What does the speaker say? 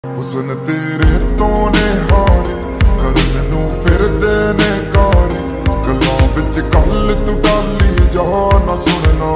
हुस्न तेरे तो ने हारे करन नू फिरदे ने कारे गल्लां विच गल तू डाली जा ना सुनना